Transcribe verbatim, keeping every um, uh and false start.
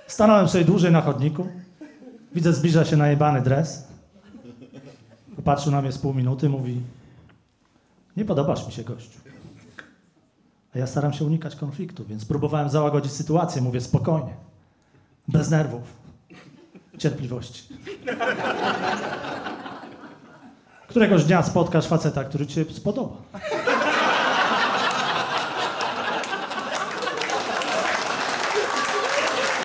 Stanąłem sobie dłużej na chodniku. Widzę, zbliża się najebany dres. Popatrzył na mnie z pół minuty, mówi: nie podobasz mi się, gościu. A ja staram się unikać konfliktu, więc próbowałem załagodzić sytuację. Mówię: spokojnie, bez nerwów, cierpliwości. Któregoś dnia spotkasz faceta, który ci się spodoba.